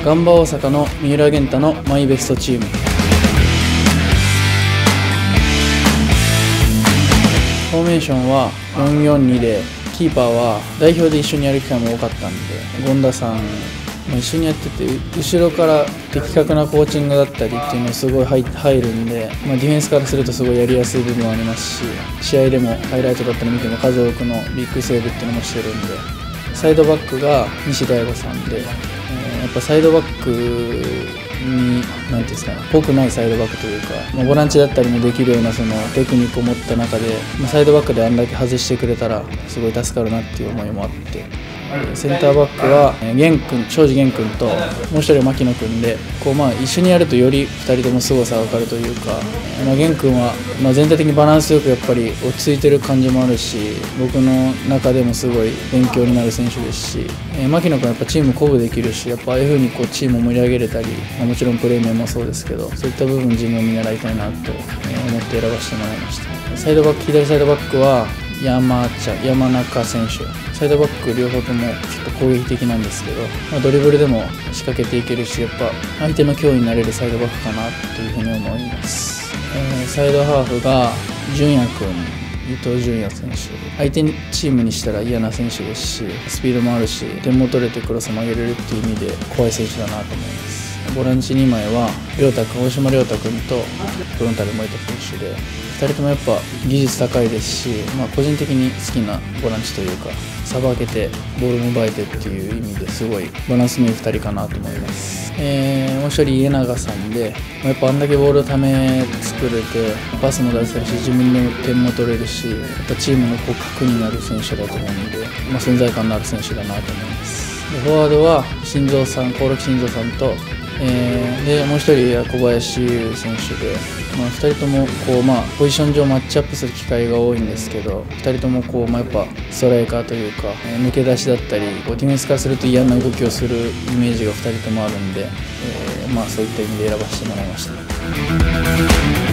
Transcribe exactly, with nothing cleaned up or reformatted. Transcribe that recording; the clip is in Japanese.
ガンバ大阪の三浦玄太のマイベストチーム。フォーメーションはよんよんにで、キーパーは代表で一緒にやる機会も多かったんで、権田さんも一緒にやってて、後ろから的確なコーチングだったりっていうのすごい入るんで、まあ、ディフェンスからするとすごいやりやすい部分はありますし、試合でもハイライトだったり見ても数多くのビッグセーブっていうのもしてるんで、サイドバックが西大吾さんで、えー、やっぱサイドバックに何ていうんですかね、ぽくないサイドバックというか、まあ、ボランチだったりもできるようなそのテクニックを持った中で、まあ、サイドバックであんだけ外してくれたらすごい助かるなっていう思いもあって、センターバックは玄君、庄司玄君ともう一人牧野君で、こうまあ一緒にやるとよりふたりとも凄さが分かるというか、まあ、玄君はまあ全体的にバランスよくやっぱり落ち着いてる感じもあるし、僕の中でもすごい勉強になる選手ですし、えー、牧野君はやっぱチーム鼓舞できるし、やっぱああいう風にこうチームを盛り上げれたり、まあ、もちろんプレー面もそうですけど、そういった部分自分を見習いたいなと思って選ばせてもらいました。サイドバック、左サイドバックは山ちゃん、山中選手、サイドバック両方ともちょっと攻撃的なんですけど、まあ、ドリブルでも仕掛けていけるし、やっぱ相手の脅威になれるサイドバックかなというふうに思います。えー、サイドハーフが純也君、伊東純也選手、相手チームにしたら嫌な選手ですし、スピードもあるし、点も取れてクロスも上げれるっていう意味で怖い選手だなと思います。ボランチにまいは亮太君、大島亮太君とフロンタル森田選手で、ふたりともやっぱ技術高いですし、まあ、個人的に好きなボランチというか、さばけてボールも奪えてっていう意味ですごいバランスのいいふたりかなと思います。えー、もう一人家長さんで、まあ、やっぱあんだけボールをため作れてパスも出せるし、自分でも点も取れるし、やっぱチームのこう核になる選手だと思うので、まあ、存在感のある選手だなと思います。でフォワードは新蔵さん、興梠新蔵さんと、えー、でもう一人は小林優選手で、まあ、ふたりともこう、まあ、ポジション上マッチアップする機会が多いんですけど、ふたりともこう、まあ、やっぱストライカーというか、えー、抜け出しだったりこうディフェンスからすると嫌な動きをするイメージがふたりともあるんで、えーまあ、そういった意味で選ばせてもらいました。